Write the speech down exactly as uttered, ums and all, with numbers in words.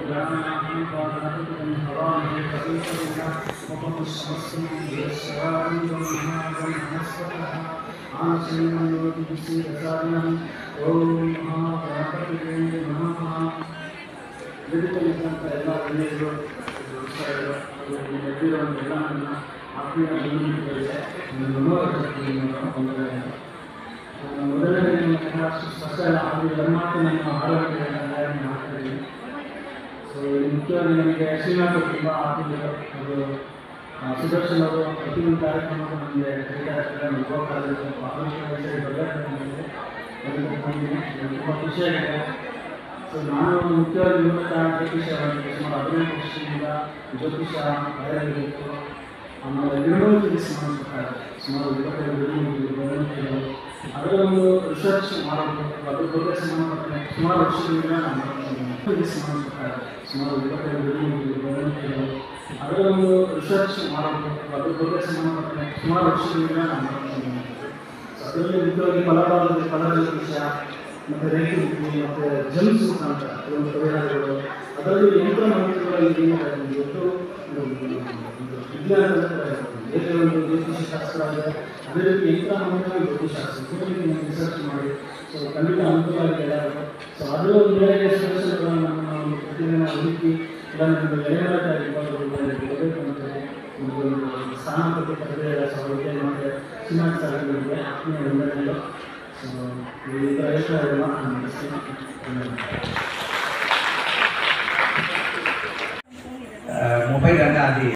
ಮೊದಲನೇ ಸ್ಪಷ್ಟ ಧರ್ಮಾರ್ಥ ನಮ್ಮ ಆರೋಗ್ಯವನ್ನು ಮಾಡ್ತೀವಿ. ಸೊ ಮುಖ್ಯವಾಗಿ ನಮಗೆ ಶ್ರೀನಾಥ್ ತುಂಬ ಆತ್ಮೀಯರು. ಅದು ಸುದರ್ಶನ್ ಅವರು ಪ್ರತಿಯೊಂದು ಕಾರ್ಯಕ್ರಮಕ್ಕೂ ನಮಗೆ ಕರೀತಾರೆ. ಯುವ ಕಾಲೇಜು ಆರೋಗ್ಯ ತುಂಬ ಖುಷಿಯಾಗಿದೆ. ಸೊ ನಾನು ಮುಖ್ಯವಾಗಿ ನಿವೃತ್ತ ಜ್ಯೋತಿಷವಾಗಿದ್ದೆ. ಸುಮಾರು ಹದಿನೈದು ವರ್ಷದಿಂದ ಜ್ಯೋತಿಷ ಬರೆಯಬೇಕು. ಆಮೇಲೆ ಗಿಡಮೂಲಿಕೆ ಸಂಬಂಧಪಟ್ಟ ಸುಮಾರು ಇಪ್ಪತ್ತೈದು ಗಿಡಮೂಲಿಕೆಗಳು ಅದರ ಒಂದು ರಿಸರ್ಚ್ ಮಾಡಬೇಕು. ಅದ್ರ ಬಗ್ಗೆ ಸಂಬಂಧಪಟ್ಟ ಸುಮಾರು ವರ್ಷಗಳಿಂದ ನಾನು ಸಂಬಂಧಪಟ್ಟ ಸುಮಾರು ಇಪ್ಪತ್ತೈದು ಗಿಡಮೂಲಿಕೆಗಳು ಅದರ ಒಂದು ರಿಸರ್ಚ್ ಮಾಡಬೇಕು. ಅದ್ರ ಬಗ್ಗೆ ಸಂಬಂಧಪಟ್ಟ ಸುಮಾರು ವರ್ಷಗಳಿಂದ ನಾನು ಮಾಡ್ತೀನಿ. ಅದರಲ್ಲಿ ಮುಖ್ಯವಾಗಿ ಫಲಭಾಗದ ಫಲ ಜ್ಯೋತಿಷ ಮತ್ತು ರೇಖೆ ಮತ್ತು ಜಮ್ಸ್ ಅಂತ ಒಂದು ಪರಿಹಾರಗಳು, ಅದರಲ್ಲಿ ಯಂತ್ರ ಮಂತ್ರಗಳು ಇವತ್ತು ವಿಜ್ಞಾನದ ಬೇರೆ ಒಂದು ಜ್ಯೋತಿಷ ಶಾಸ್ತ್ರ ಇದೆ. ಅದೇ ರೀತಿ ಯಂತ್ರ ಮಂತ್ರಗಳು ಜ್ಯೋತಿಷಾಸ್ತ್ರ ಇದರಲ್ಲಿ ನಾವು ರಿಸರ್ಚ್ ಮಾಡಿ ಸೊ ಖಂಡಿತ ಅನುಕೂಲವಾಗಿ ಹೇಳೋದು. ಸೊ ಅದರ ಬೇರೆ ಸಮಸ್ಯೆಗಳನ್ನು ನಾವು ಪ್ರತಿದಿನ ಹುಡುಕಿ ಇಲ್ಲ ನಮಗೆ ಎಲೆಮರಕಾಯಿ ಇರಬೇಕು ಅಂತೇಳಿ ಒಂದು ಸ್ಥಾನ ಕೊಟ್ಟು ಪಡೆದ ಸೌಲಭ್ಯ ಮತ್ತು ಶ್ರೀನಾಥ್ ಸಾಗರಗಳಿಗೆ ಆತ್ಮೀಯ ವಂದನೆಗಳು. ಸೊ ಈ ಪ್ರಯತ್ನವನ್ನು ನಾನು ನಡೆಸ್ತೀನಿ. ಮೊಬೈಲ್ ಅಂತ ಅದು